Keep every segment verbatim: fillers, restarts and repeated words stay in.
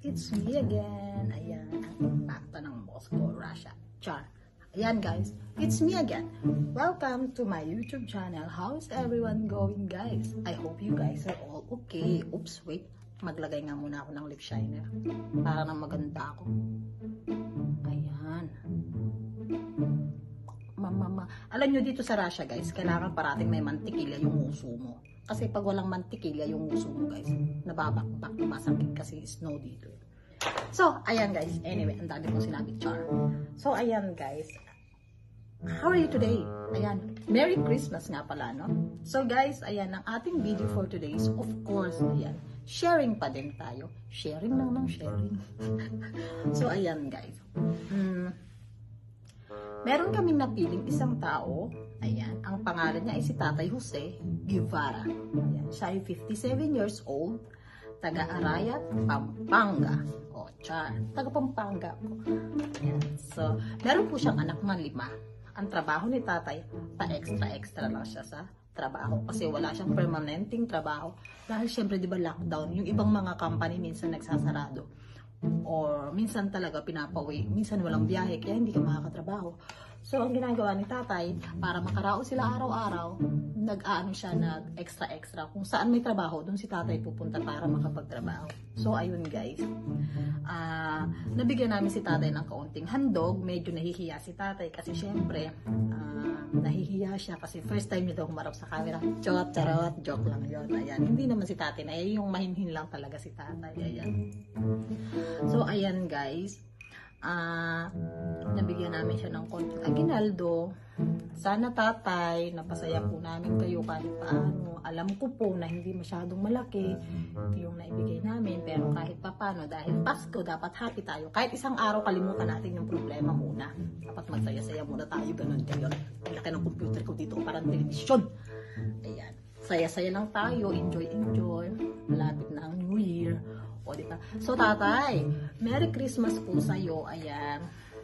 it's me again. Ayan, ang impacto ng Moscow, Russia. Char. Ayan guys, it's me again. Welcome to my YouTube channel. How's everyone going guys? I hope you guys are all okay. Oops, wait. Maglagay nga muna ako ng lip shiner. Para nang maganda ako. Ayan. Mama, alam nyo dito sa Russia guys, kailangan parating may mantikilya yung uso mo. Kasi pag walang mantikilya yung uso mo guys, nababakbak, masakit kasi snow dito. So, ayan guys. Anyway, ang dami kong sinabi, char. So, ayan guys. How are you today? Ayan. Merry Christmas nga pala, no? So guys, ayan, ang ating video for today is, of course, ayan, sharing pa din tayo. Sharing lang ng sharing. So, ayan guys. Hmm. Meron kaming napiling isang tao. Ayan. Ang pangalan niya ay si Tatay Jose Guevara. Ayan. Siya ay fifty-seven years old. Taga-Arayat, Pampanga. O, char. Taga-Pampanga po. Ayan. So, meron po siyang anak na lima. Ang trabaho ni tatay, pa-extra-extra lang siya sa trabaho. Kasi wala siyang permanenteng trabaho. Dahil syempre, di ba, lockdown. Yung ibang mga company minsan nagsasarado. Or minsan talaga pinapawi. Minsan walang biyahe, kaya hindi ka makakatrabaho. So, ang ginagawa ni tatay, para makarao sila araw-araw, nag-aano siya, nag-extra-extra. Kung saan may trabaho, doon si tatay pupunta para makapagtrabaho. So, ayun guys. Uh, nabigyan namin si tatay ng kaunting handog. Medyo nahihiya si tatay kasi syempre, uh, nahihiya siya kasi first time niya daw humarap sa camera. Chot, charot, joke lang yun. Ayan. Hindi naman si tatay na, yung mahinhin lang talaga si tatay. Ayan. So, ayan guys. Ah, uh, nabigyan namin siya ng konting aginaldo. Sana tatay, napasaya po namin kayo kahit paano. Alam ko po na hindi masyadong malaki yung naibigay namin, pero kahit paano, dahil Pasko, dapat happy tayo. Kahit isang araw, kalimutan natin yung problema muna. Dapat magsaya-saya muna tayo, ganun kayo. Ang laki ng computer ko dito, parang telebisyon. Ayan, saya-saya lang tayo, enjoy-enjoy. Malapit na ang New Year. O, diba? So, tatay, Merry Christmas po sa'yo. Ayan.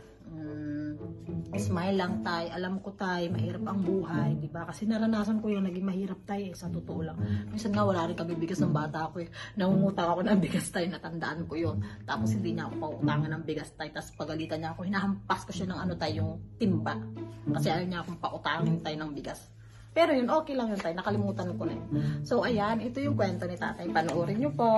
Mm, smile lang, tay. Alam ko, tay, mahirap ang buhay. Diba? Kasi naranasan ko yung naging mahirap, tay. Eh, sa totoo lang. Minsan nga, wala rin kami bigas ng bata ko. Eh. Nangungutang ako ng bigas, tay. Natandaan ko yun. Tapos, hindi niya ako pautangan ng bigas, tay. Tapos, pagalitan niya ako. Hinahampas ko siya ng ano, tay, yung timba. Kasi ayaw niya akong pautangin, tay, ng bigas. Pero yun, okay lang yun, tay. Nakalimutan ko na yun. So, ayan. Ito yung kwento ni tatay. Panoorin niyo po.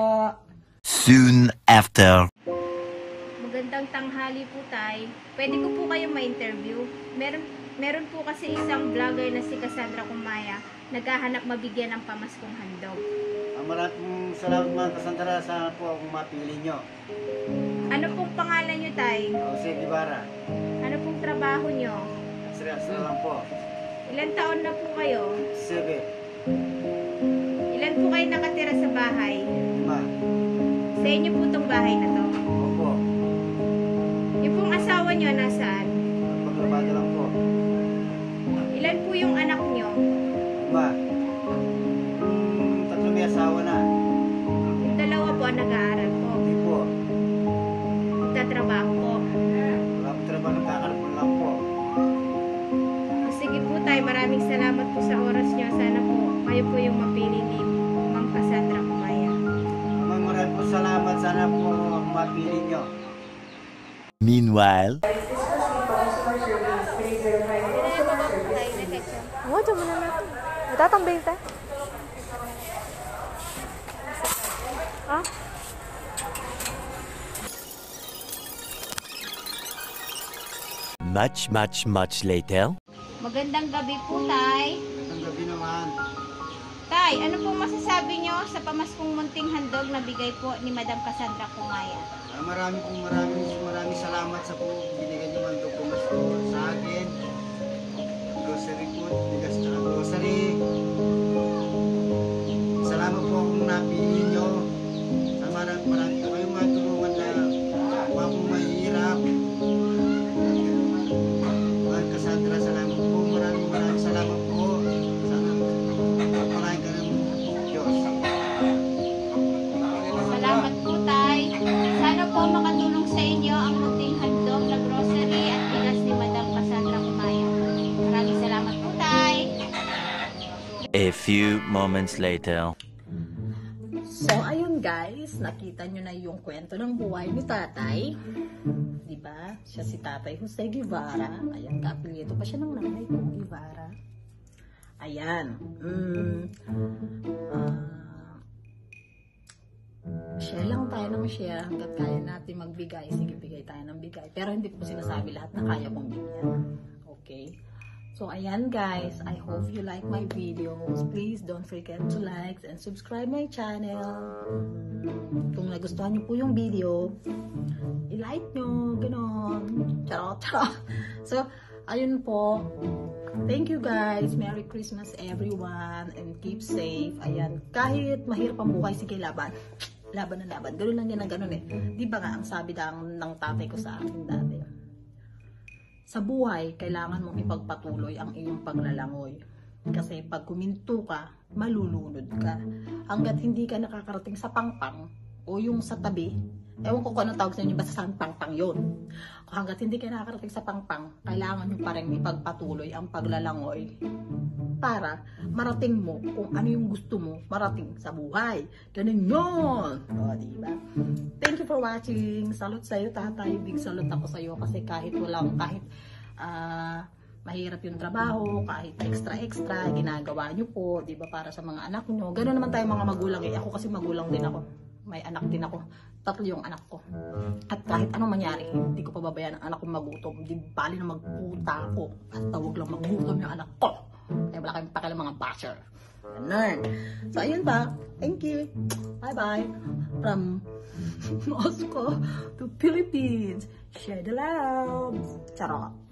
Soon after. Magandang tanghali po, tay. Pwede ko po kayong ma-interview. Meron, meron po kasi isang vlogger na si Cassandra Kumaya naghahanap mabigyan ng pamaskong handog. Ang maraming salamat mga Cassandra sa po akong mapili nyo. Ano pong pangalan nyo, tay? Jose Guevara. Ano pong trabaho nyo? Seryoso na lang po. Ilan taon na po kayo? Sebe. Ilan po kayo nakatira sa bahay? Ma. Sa inyo po itong bahay na to? Opo. Yung pong asawa nyo, nasaan? Paglabado lang po. Ilan po yung anak nyo? Ma. Hmm, tatlo may asawa na. Yung dalawa po, nag-aaral po. Hindi po. Nagtatrabaho po. Wala po trabaho, nagkakalapon lang po. O, sige po tayo, maraming salamat po sa oras nyo. Sana po kayo po yung mapili ni Ma'am Cassandra Kumaya. Maraming po salamat. Sana po akong mapili nyo. Meanwhile. Oo, dyan mo na natin. Matatambay tayo. Ah? Much, much, much later. Magandang gabi po, tay. Magandang gabi naman. Tay, ano pong masasabi nyo sa pamaskong munting handog na bigay po ni Madam Cassandra Kumaya? Ah, maraming pong maraming maraming salamat sa po binigay niyo man po sa akin. Grocery po, bigas na grocery. Salamat po akong napili niyo. Sa marami marami po kayong matulungan na ako akong mahirap. Mahal Cassandra, salamat po. Maraming maraming salamat po. Sana pagpalain ka ng Diyos. Salamat po, tay. Sana po makatulong sa inyo ang munting handog na grocery at bigas ni Madam Cassandra Kumaya. Maraming salamat po, tay. A few moments later. So, ayun guys, nakita nyo na yung kwento ng buhay ni tatay. Diba? Siya si Tatay Jose Guevara. Ayan, kaapelyido pa siya ng nanay ko, Guevara. Ayan. Mm, uh, share lang tayo ng share hanggat kaya natin magbigay. Sige, bigay tayo ng bigay. Pero hindi po sinasabi lahat na kaya kong bigyan. Okay? So, ayan guys, I hope you like my videos. Please don't forget to like and subscribe my channel. Kung nagustuhan nyo po yung video, i-like nyo, gano'n. Charot, charot. So, ayun po. Thank you guys. Merry Christmas everyone and keep safe. Ayan, kahit mahirap ang buhay, sige laban. Laban na laban. Gano'n lang yan ang gano'n eh. Di ba nga, ang sabi ng, ng tatay ko sa akin dati. Sa buhay, kailangan mong ipagpatuloy ang iyong paglalangoy. Kasi pag kuminto ka, malulunod ka. Hanggat hindi ka nakakarating sa pangpang o yung sa tabi, ewan ko kung ano tawag sa inyo, basta sa pangpang yun. Hanggat hindi ka nakakarating sa pangpang, kailangan nyo pa rin ipagpatuloy ang paglalangoy para marating mo kung ano yung gusto mo marating sa buhay. Ganun yun! O, diba? Thank you for watching. Salute sa'yo, tatay. Big salute ako sa'yo kasi kahit walang, kahit uh, mahirap yung trabaho, kahit extra-extra, ginagawa nyo po, diba, para sa mga anak nyo. Ganun naman tayo mga magulang eh. Ako kasi magulang din ako. May anak din ako. Tatlo yung anak ko. At kahit anong mangyari, hindi ko pababayaan ang anak ko magutom. Di bali na magputa ako. Basta huwag lang magutom yung anak ko. Kaya wala kayong pakialam mga basher. Ganun. So, ayun ba? Thank you. Bye-bye. From Moscow to Philippines. Share the love. Charot.